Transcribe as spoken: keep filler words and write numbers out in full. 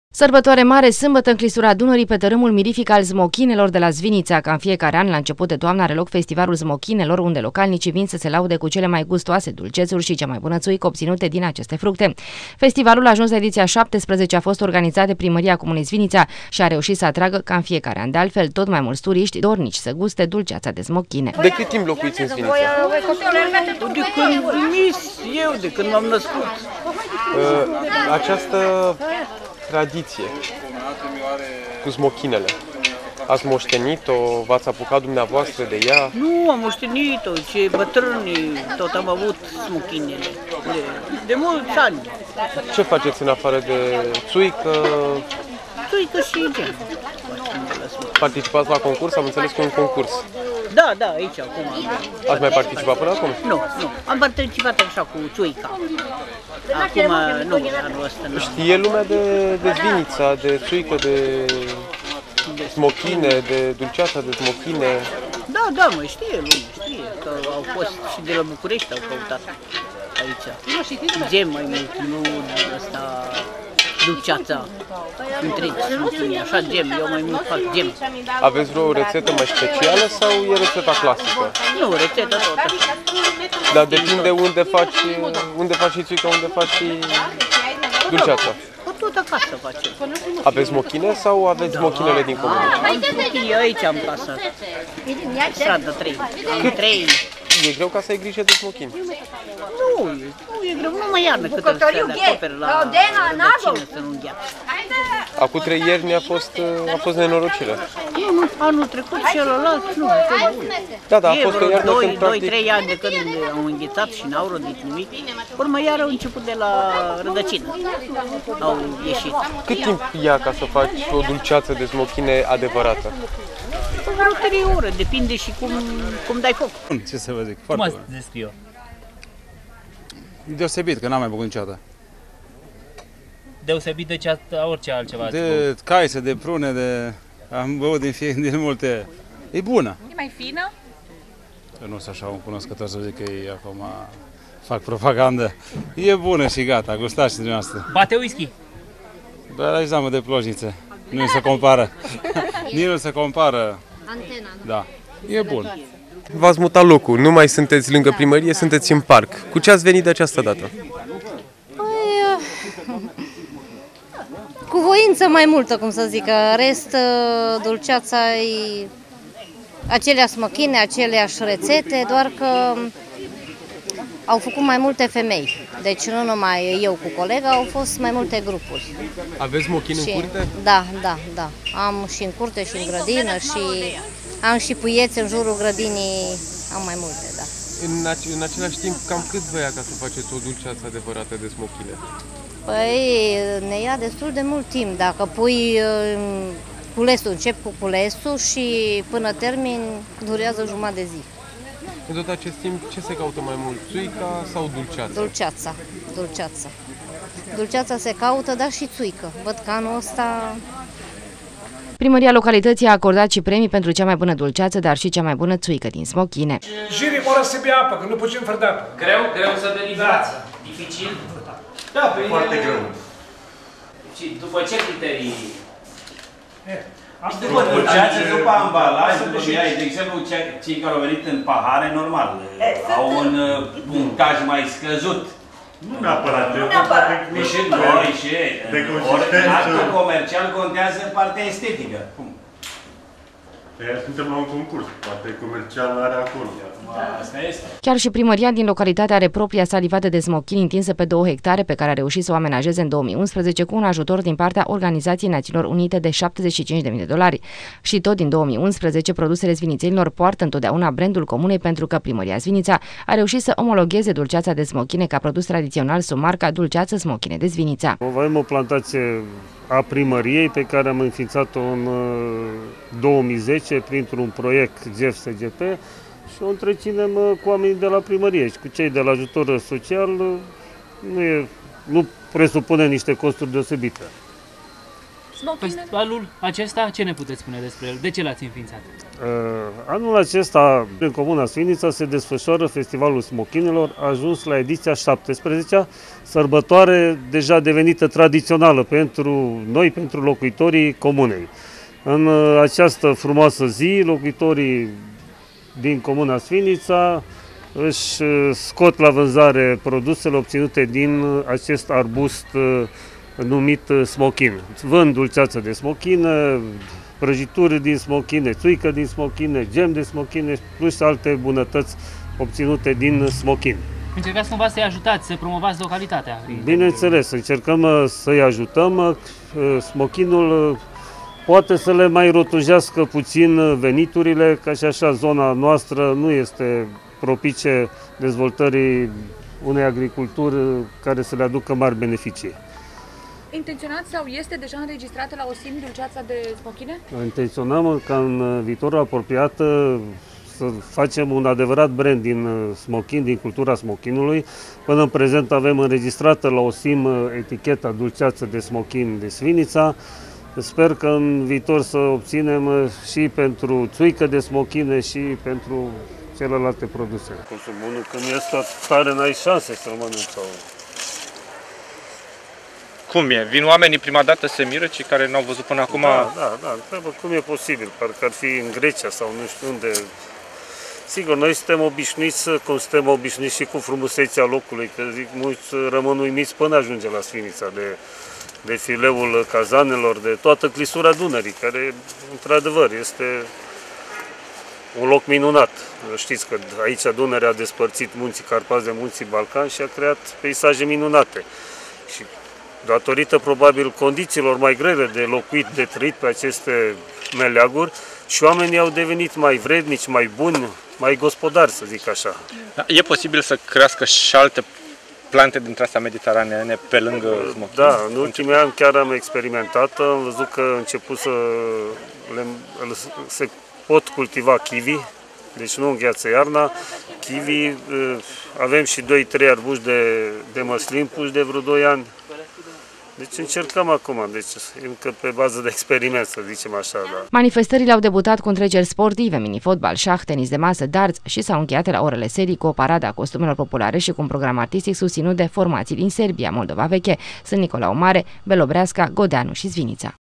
Sărbătoare mare sâmbătă în clisura Dunării pe tărâmul mirific al smochinelor de la Zvinița. Ca în fiecare an, la început de toamnă are loc festivalul smochinelor, unde localnicii vin să se laude cu cele mai gustoase dulcețuri și cea mai bună țuică obținute din aceste fructe. Festivalul a ajuns la ediția șaptesprezece, a fost organizat de Primăria Comunei Zvinița și a reușit să atragă, ca în fiecare an de altfel, tot mai mulți turiști dornici să guste dulceața de smochine. De cât timp locuiți în Zvinița? De când mis eu, de când m-am născut. Această tradiție cu smochinele, ați moștenit-o, v-ați apucat dumneavoastră de ea? Nu am moștenit-o, ce bătrâni tot am avut smochinele, de, de mulți ani. Ce faceți în afară de țuică? Țuică și gen. Participați la concurs? Am înțeles că e un concurs. Da, da, aici acum. Ați mai participat până acum? Nu, nu. Am participat așa cu țuica. Acum nu, anul ăsta nu. Știe lumea de, de Zvinița, de țuică, de smochine, de dulceața de smochine? Da, da, mă, știe lumea, știe. Că au fost și de la București, au căutat aici. Gem mai mult, nu ăsta... dulceața întregi, smochine, așa gem, eu mai mult fac gem. Aveți vreo rețetă mai specială sau e rețeta clasică? Nu, rețeta tot așa. Dar depinde unde faci, unde faci și țuica, unde faci și dulceața. Tot acasă facem. Aveți smochine sau aveți smochinele din comună? Am smochine, aici am casă. Stradă trei. Am trei. E greu ca să ai grijă de smochini? Nu, nu e greu, numai iarnă cât să le acoperi la rădăcină să nu îngheață. Acum trei ierni a fost, a fost nenorocire. Nu, anul trecut celălalt, nu, tot bun. Da, da, a fost o iarnă când practic... doi trei ani de când au înghețat și n-au rodit nimic, urmă iar au început de la rădăcină, au ieșit. Cât timp ia ca să faci o dulceață de smochine adevărată? Vreo trei ore, depinde și cum, cum dai foc. Ce să vă zic, Cum foarte ați bun. descrie-o? Deosebit, că n-am mai băut niciodată. Deosebit de ce, orice altceva ați băut. De caise, de prune, de... am băut din, fie, din multe... E bună. E mai fină? Eu nu sunt așa un cunoscător să zic că e acum... fac propagandă. E bună și gata, gustați și dumneavoastră. Bate whisky? Dar aici am de plojnițe. Nu se compară. Nici nu se compară. Antena. Da. E bun. V-ați mutat locul, nu mai sunteți lângă primărie, sunteți în parc. Cu ce ați venit de această dată? Păi, cu voință mai multă, cum să zic, rest, dulceața e aceleași smăchine, aceleași rețete, doar că au făcut mai multe femei. Deci nu numai eu cu colega, au fost mai multe grupuri. Aveți smochine și, în curte? Da, da, da. Am și în curte și în grădină și am și puieți în jurul grădinii, am mai multe, da. În, în același timp, cam cât vă ia ca să faceți o dulceață adevărată de smochine? Păi ne ia destul de mult timp. Dacă pui culesul, încep cu culesul și până termin durează jumătate de zi. În tot acest timp, ce se caută mai mult, țuica sau dulceața? Dulceața, dulceața. Dulceața se caută, dar și țuică. Văd că anul ăsta... Primăria localității a acordat și premii pentru cea mai bună dulceață, dar și cea mai bună țuică din smochine. Jirii vor să bea apă, că nu putem fără de apă. Greu? Greu să deliberați? Dificil? Da, pe foarte e... greu. Și după ce criterii? După dulceață, după ambalaj, după ai, de exemplu, cei care au venit în pahare, normal, au un punctaj mai scăzut. Nu neapărat, nu neapărat. Și noi și ori în actul comercial contează partea estetică. Cum? Suntem la un concurs, partea comercială are acolo. Asta este. Chiar și primăria din localitate are propria sa livadă de smochini întinsă pe două hectare, pe care a reușit să o amenajeze în două mii unsprezece cu un ajutor din partea Organizației Națiunilor Unite de șaptezeci și cinci de mii de dolari. Și tot din două mii unsprezece, produsele zvinițenilor poartă întotdeauna brandul comunei, pentru că primăria Zvinița a reușit să omologheze dulceața de smochine ca produs tradițional sub marca Dulceață Smochine de Zvinița. Avem o plantație a primăriei pe care am înființat-o în două mii zece printr-un proiect G E F S G P și o întreținem cu oamenii de la primărie și cu cei de la ajutor social. Nu, e, nu presupune niște costuri deosebite. Festivalul acesta, ce ne puteți spune despre el? De ce l-ați înființat? Uh, anul acesta, în Comuna Svinica, se desfășoară Festivalul Smochinelor, a ajuns la ediția șaptesprezecea, sărbătoare deja devenită tradițională pentru noi, pentru locuitorii comunei. În uh, această frumoasă zi, locuitorii din Comuna Svinica își scot la vânzare produsele obținute din acest arbust uh, numit smochin. Vând dulceață de smochină, prăjituri din smochine, țuică din smochine, gem de smochine, plus alte bunătăți obținute din smochin. Încercați cumva să-i ajutați, să promovați localitatea? Bineînțeles, încercăm să-i ajutăm. Smochinul poate să le mai rotunjească puțin veniturile, ca și așa zona noastră nu este propice dezvoltării unei agriculturi care să le aducă mari beneficii. Intenționați sau este deja înregistrată la OSIM dulceața de smochine? Intenționăm ca în viitorul apropiat să facem un adevărat brand din smochin, din cultura smochinului. Până în prezent avem înregistrată la OSIM eticheta dulceață de smochin de Svinica. Sper că în viitor să obținem și pentru țuică de smochine și pentru celelalte produse. Consumul când este tare, n-ai șanse să mănânci. Cum e? Vin oamenii prima dată, se miră, cei care n-au văzut până acum? Da, da, da. Întreabă cum e posibil, parcă ar fi în Grecia sau nu știu unde. Sigur, noi suntem obișnuiți, cum suntem obișnuiți și cu frumusețea locului, că zic, mulți rămân uimiți până ajunge la Svinica, de, de fileul cazanelor, de toată clisura Dunării, care, într-adevăr, este un loc minunat. Știți că aici Dunărea a despărțit munții Carpați de munții Balcan și a creat peisaje minunate. Și datorită probabil condițiilor mai grele de locuit, de trăit pe aceste meleaguri, și oamenii au devenit mai vrednici, mai buni, mai gospodari, să zic așa. E posibil să crească și alte plante dintre astea mediteraneene pe lângă smochin? Da, în ultimii ani chiar am experimentat, am văzut că început să le, se pot cultiva kiwi, deci nu îngheață iarna. Kiwi, avem și doi trei arbuși de, de măslin puși de vreo doi ani. Deci încercăm acum, deci încă pe bază de experiment, să zicem așa. Da. Manifestările au debutat cu întreceri sportive, minifotbal, șah, tenis de masă, darts și s-au încheiat la orele serii cu o paradă a costumelor populare și cu un program artistic susținut de formații din Serbia, Moldova Veche, Sân Nicolau Mare, Belobreasca, Godeanu și Svinica.